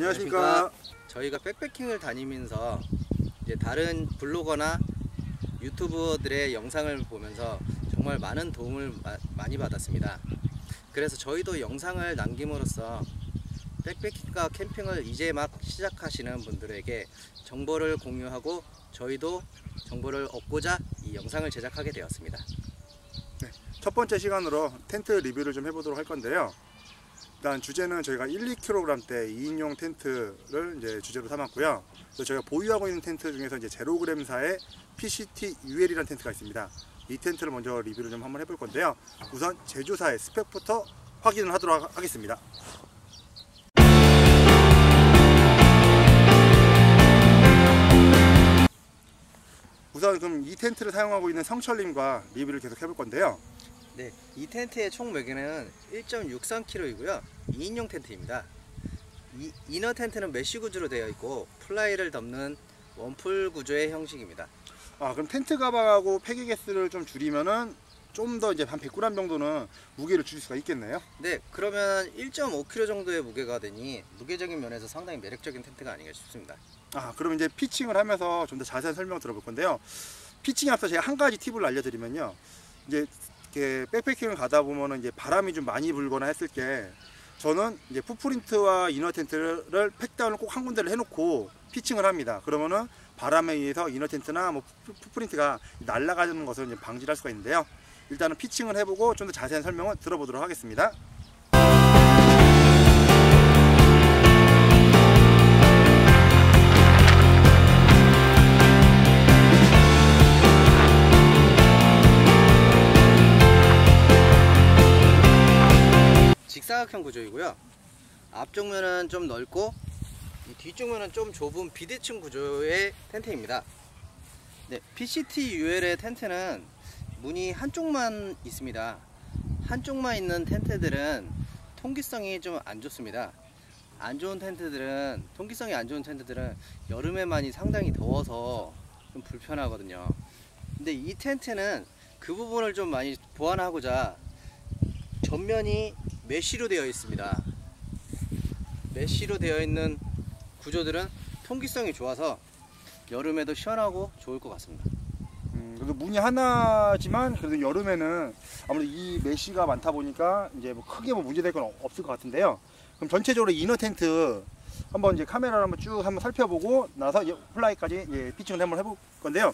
안녕하십니까. 저희가 백패킹을 다니면서 이제 다른 블로거나 유튜버들의 영상을 보면서 정말 많은 도움을 많이 받았습니다. 그래서 저희도 영상을 남김으로써 백패킹과 캠핑을 이제 막 시작하시는 분들에게 정보를 공유하고 저희도 정보를 얻고자 이 영상을 제작하게 되었습니다. 네, 첫 번째 시간으로 텐트 리뷰를 좀 해보도록 할 건데요. 일단 주제는 저희가 1-2kg대 2인용 텐트를 이제 주제로 삼았고요. 그래서 저희가 보유하고 있는 텐트 중에서 이제 제로그램사의 PCT UL이라는 텐트가 있습니다. 이 텐트를 먼저 리뷰를 좀 한번 해볼 건데요. 우선 제조사의 스펙부터 확인을 하도록 하겠습니다. 우선 그럼 이 텐트를 사용하고 있는 성철님과 리뷰를 계속 해볼 건데요. 네, 이 텐트의 총 무게는 1.63kg이고요 2인용 텐트입니다. 이 이너 텐트는 메쉬 구조로 되어 있고 플라이를 덮는 원풀 구조의 형식입니다. 그럼 텐트 가방하고 폐기 개수를 좀 줄이면은 좀 더 이제 한 100g 정도는 무게를 줄일 수가 있겠네요. 네, 그러면 1.5kg 정도의 무게가 되니 무게적인 면에서 상당히 매력적인 텐트가 아닌가 싶습니다. 그럼 이제 피칭을 하면서 좀 더 자세한 설명 들어볼 건데요. 피칭에 앞서 제가 한 가지 팁을 알려드리면요. 이제 이렇게 백패킹을 가다 보면은 이제 바람이 좀 많이 불거나 했을 때 저는 이제 풋프린트와 이너 텐트를 팩다운을 꼭 한 군데를 해놓고 피칭을 합니다. 그러면은 바람에 의해서 이너 텐트나 뭐 풋프린트가 날아가는 것을 이제 방지할 수가 있는데요. 일단은 피칭을 해보고 좀 더 자세한 설명을 들어보도록 하겠습니다. 직사각형 구조이고요. 앞쪽 면은 좀 넓고 이 뒤쪽 면은 좀 좁은 비대칭 구조의 텐트입니다. 네, PCT UL의 텐트는 문이 한쪽만 있습니다. 한쪽만 있는 텐트들은 통기성이 좀 안 좋습니다. 통기성이 안 좋은 텐트들은 여름에만이 상당히 더워서 좀 불편하거든요. 근데 이 텐트는 그 부분을 좀 많이 보완하고자 전면이 메쉬로 되어 있습니다. 메쉬로 되어 있는 구조들은 통기성이 좋아서 여름에도 시원하고 좋을 것 같습니다. 그래도 문이 하나지만 그래도 여름에는 아무래도 이 메쉬가 많다 보니까 이제 뭐 크게 뭐 문제될 건 없을 것 같은데요. 그럼 전체적으로 이너 텐트 한번 이제 카메라를 한번 쭉 한번 살펴보고 나서 이제 플라이까지 피칭을 한번 해볼 건데요.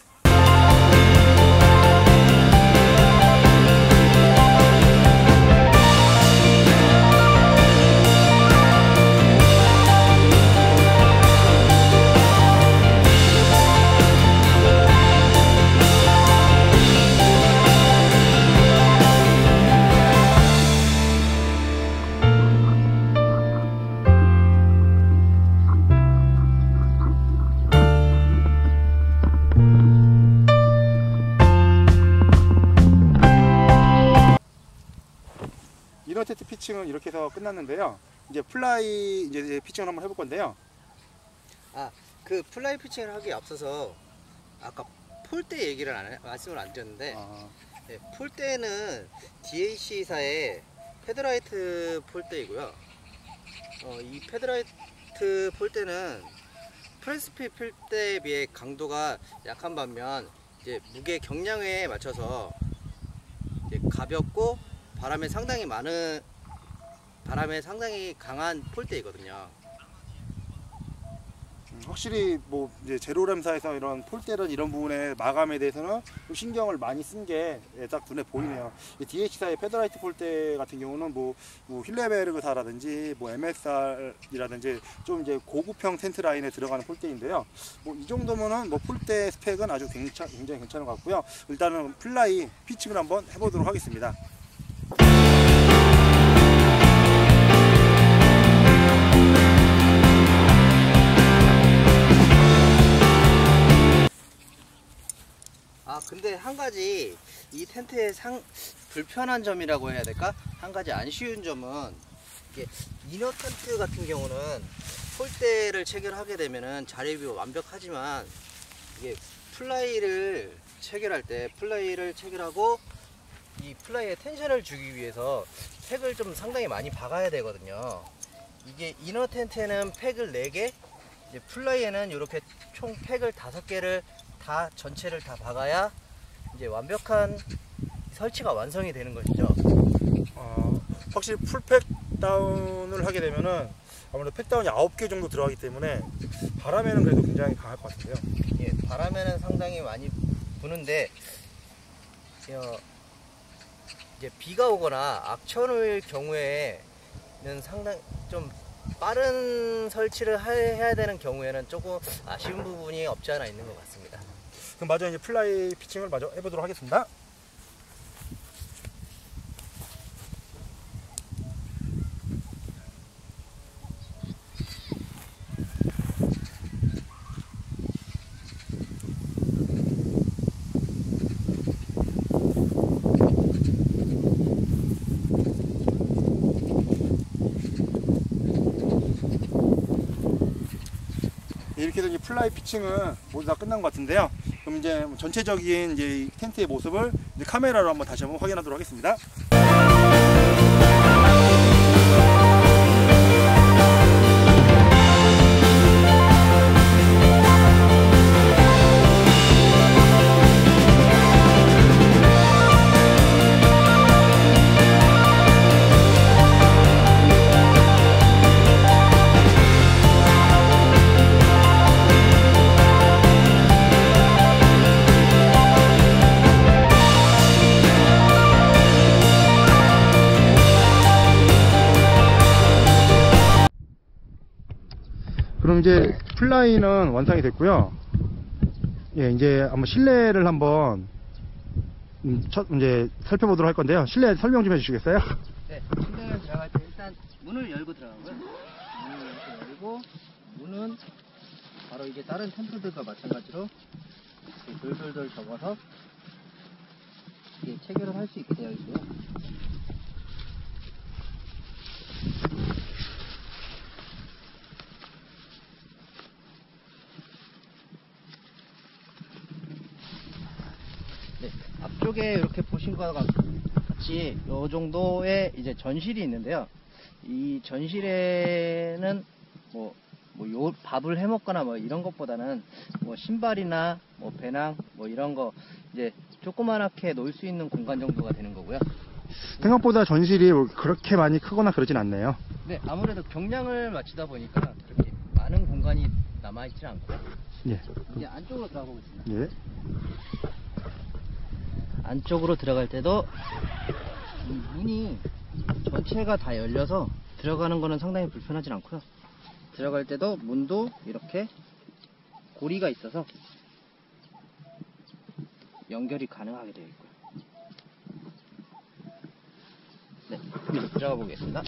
이너 텐트 피칭은 이렇게 해서 끝났는데요. 이제 플라이 이제 피칭을 한번 해볼 건데요. 그 플라이 피칭을 하기에 앞서서 아까 폴대 얘기를 말씀을 안 드렸는데 네, 폴대는 DAC사의 패드라이트 폴대이고요. 이 패드라이트 폴대는 프레스핏 폴대에 비해 강도가 약한 반면 이제 무게 경량에 맞춰서 이제 가볍고 바람에 상당히 강한 폴대이거든요. 확실히 뭐 이제 제로램사에서 이런 폴대는 이런 부분의 마감에 대해서는 좀 신경을 많이 쓴 게 딱 눈에 보이네요. DH사의 패드라이트 폴대 같은 경우는 뭐 힐레베르그사라든지 뭐 MSR이라든지 좀 이제 고급형 텐트 라인에 들어가는 폴대인데요. 뭐 이 정도면은 뭐 폴대 스펙은 아주 굉장히 괜찮은 것 같고요. 일단은 플라이 피칭을 한번 해보도록 하겠습니다. 근데 한 가지 이 텐트의 불편한 점이라고 해야 될까? 한 가지 안 쉬운 점은 이게 이너 텐트 같은 경우는 폴대를 체결하게 되면은 자립이 완벽하지만 이게 플라이를 체결할 때 플라이를 체결하고 이 플라이에 텐션을 주기 위해서 팩을 좀 상당히 많이 박아야 되거든요. 이게 이너 텐트에는 팩을 4개, 이제 플라이에는 이렇게 총 팩을 5개를 다 전체를 다 박아야 이제 완벽한 설치가 완성이 되는 것이죠. 확실히 풀팩 다운을 하게 되면은 아무래도 팩다운이 9개 정도 들어가기 때문에 바람에는 그래도 굉장히 강할 것 같은데요. 예, 바람에는 상당히 많이 부는데 이제 비가 오거나 악천후일 경우에는 상당히 좀 빠른 설치를 해야 되는 경우에는 조금 아쉬운 부분이 없지 않아 있는 것 같습니다. 그럼 마저 이제 플라이 피칭을 마저 해보도록 하겠습니다. 이렇게 해서 이제 플라이 피칭은 모두 다 끝난 것 같은데요. 그럼 이제 전체적인 이제 이 텐트의 모습을 이제 카메라로 한번 다시 한번 확인하도록 하겠습니다. 그럼 이제 플라이는 완성이 됐고요. 예, 이제 한번 실내를 한번 이제 살펴보도록 할 건데요. 실내 설명 좀 해주시겠어요? 네, 실내에 들어갈 때 일단 문을 열고 들어가고요. 문을 이렇게 열고 문은 바로 이게 다른 텐트들과 마찬가지로 이렇게 돌돌돌 접어서 이게 체결을 할 수 있게 되어 있고요. 네, 앞쪽에 이렇게 보신 것과 같이 이 정도의 이제 전실이 있는데요. 이 전실에는 요 밥을 해 먹거나 뭐 이런 것보다는 뭐 신발이나 뭐 배낭 뭐 이런 거 이제 조그만하게 놓을 수 있는 공간 정도가 되는 거고요. 생각보다 전실이 그렇게 많이 크거나 그러진 않네요. 네, 아무래도 경량을 맞추다 보니까 그렇게 많은 공간이 남아있지 않고요. 예. 이제 안쪽으로 들어가 보겠습니다. 예. 안쪽으로 들어갈 때도 이 문이 전체가 다 열려서 들어가는 거는 상당히 불편하진 않고요. 들어갈 때도 문도 이렇게 고리가 있어서 연결이 가능하게 되어 있고요. 네, 그럼 들어가 보겠습니다.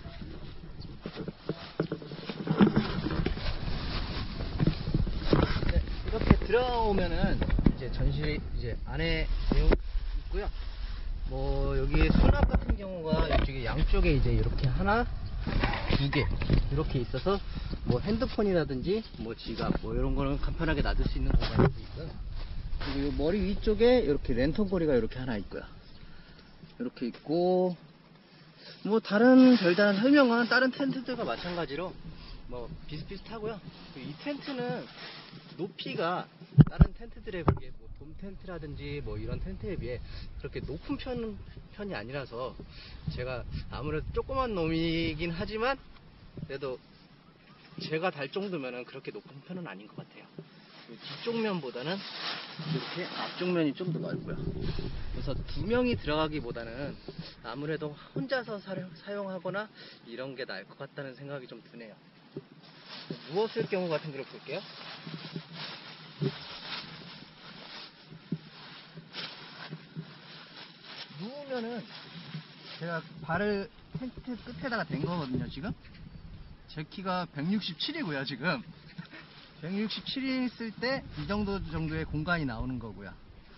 네, 이렇게 들어오면은 이제 전실이 이제 안에 있고요. 뭐 여기 수납 같은 경우가 이쪽에 양쪽에 이제 이렇게 하나, 2개 이렇게 있어서 뭐 핸드폰이라든지 뭐 지갑 뭐 이런 거는 간편하게 놔둘 수 있는 공간이 있고요. 그리고 이 머리 위쪽에 이렇게 랜턴 고리가 이렇게 하나 있고요. 이렇게 있고 뭐 다른 별다른 설명은 다른 텐트들과 마찬가지로 뭐 비슷비슷하고요. 이 텐트는 높이가 다른 텐트들에 비해 뭐 돔 텐트라든지 뭐 이런 텐트에 비해 그렇게 높은 편이 아니라서 제가 아무래도 조그만 놈이긴 하지만 그래도 제가 달 정도면은 그렇게 높은 편은 아닌 것 같아요. 뒤쪽 면보다는 이렇게 앞쪽 면이 좀 더 넓고요. 그래서 2명이 들어가기보다는 아무래도 혼자서 사용하거나 이런 게 나을 것 같다는 생각이 좀 드네요. 누웠을 경우 같은 걸 볼게요. 누우면은 제가 발을 텐트 끝에다가 댄 거거든요. 지금 제 키가 167이고요. 지금 167이 있을 때 이 정도의 공간이 나오는 거고요.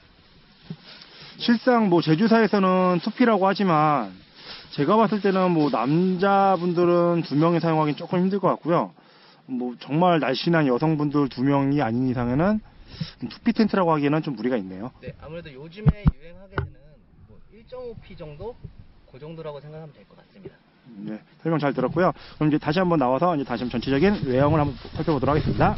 실상 뭐 제주사에서는 숲이라고 하지만 제가 봤을 때는 뭐 남자분들은 2명이 사용하기는 조금 힘들 것 같고요. 뭐 정말 날씬한 여성분들 2명이 아닌 이상에는 투피 텐트라고 하기에는 좀 무리가 있네요. 네, 아무래도 요즘에 유행하게 되는 뭐 1.5P 정도? 그 정도라고 생각하면 될 것 같습니다. 네, 설명 잘 들었고요. 그럼 이제 다시 한번 나와서 이제 다시 한번 전체적인 외형을 한번 살펴보도록 하겠습니다.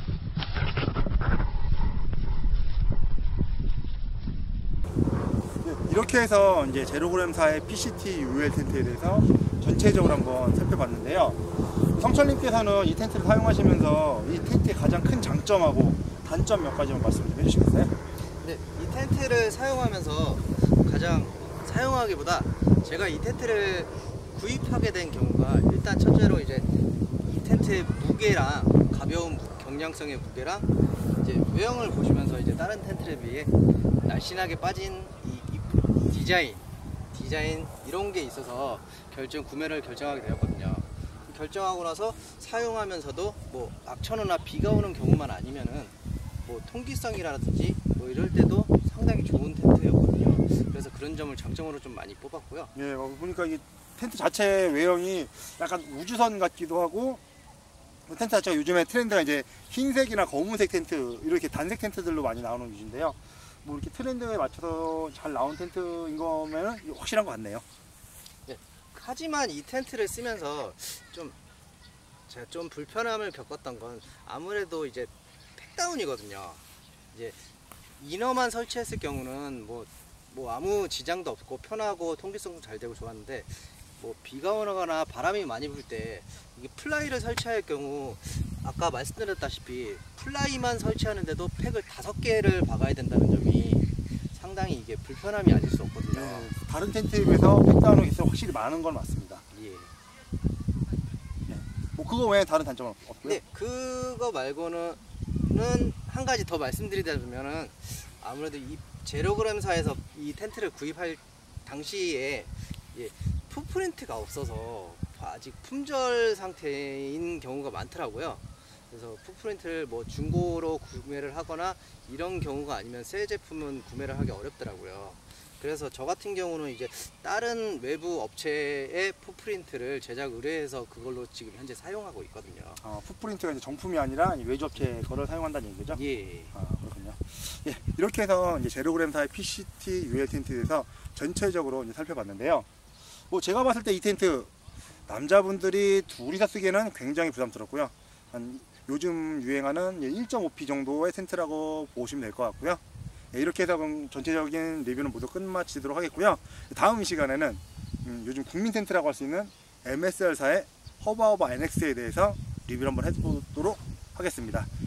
네, 이렇게 해서 이제 제로그램사의 PCT UL 텐트에 대해서 전체적으로 한번 살펴봤는데요. 성철님께서는 이 텐트를 사용하시면서 이 텐트의 가장 큰 장점하고 단점 몇 가지만 말씀 좀 해주시겠어요? 네, 이 텐트를 사용하면서 가장 사용하기보다 제가 이 텐트를 구입하게 된 경우가 일단 첫째로 이제 이 텐트의 무게랑 가벼운 경량성의 무게랑 이제 외형을 보시면서 이제 다른 텐트에 비해 날씬하게 빠진 이 디자인 이런 게 있어서 구매를 결정하게 되었거든요. 결정하고 나서 사용하면서도 뭐 악천후나 비가 오는 경우만 아니면은 뭐 통기성이라든지 뭐 이럴 때도 상당히 좋은 텐트였거든요. 그래서 그런 점을 장점으로 좀 많이 뽑았고요. 예, 보니까 이 텐트 자체 외형이 약간 우주선 같기도 하고, 텐트 자체가 요즘에 트렌드가 이제 흰색이나 검은색 텐트, 이렇게 단색 텐트들로 많이 나오는 위주인데요. 뭐 이렇게 트렌드에 맞춰서 잘 나온 텐트인 거면 확실한 것 같네요. 네, 하지만 이 텐트를 쓰면서 제가 좀 불편함을 겪었던 건 아무래도 이제 팩다운이거든요. 이제 이너만 설치했을 경우는 뭐 아무 지장도 없고 편하고 통기성도 잘 되고 좋았는데, 뭐 비가 오거나 바람이 많이 불 때 이게 플라이를 설치할 경우 아까 말씀드렸다시피 플라이만 설치하는데도 팩을 5개를 박아야 된다는 점이 상당히 이게 불편함이 아닐 수 없거든요. 네, 다른 텐트에 비해서 팩다운이 확실히 많은 건 맞습니다. 예. 네. 뭐 그거 외에 다른 단점은 없고요. 네, 그거 말고는 한 가지 더 말씀드리자면은 아무래도 이 제로그램사에서 이 텐트를 구입할 당시에 풋프린트가 없어서 아직 품절 상태인 경우가 많더라고요. 그래서 풋프린트를 뭐 중고로 구매를 하거나 이런 경우가 아니면 새 제품은 구매를 하기 어렵더라고요. 그래서 저 같은 경우는 이제 다른 외부 업체의 풋프린트를 제작 의뢰해서 그걸로 지금 현재 사용하고 있거든요. 풋프린트가 이제 정품이 아니라 외주 업체 거를 사용한다는 얘기죠? 예. 그렇군요. 예, 이렇게 해서 이제 제로그램사의 PCT UL 텐트에 대해서 전체적으로 이제 살펴봤는데요. 뭐 제가 봤을 때 이 텐트 남자분들이 둘이서 쓰기에는 굉장히 부담스럽고요. 요즘 유행하는 1.5P 정도의 텐트라고 보시면 될 것 같고요. 이렇게 해서 그럼 전체적인 리뷰는 모두 끝마치도록 하겠고요. 다음 시간에는 요즘 국민 텐트라고 할 수 있는 MSR사의 허바허바 NX에 대해서 리뷰를 한번 해보도록 하겠습니다.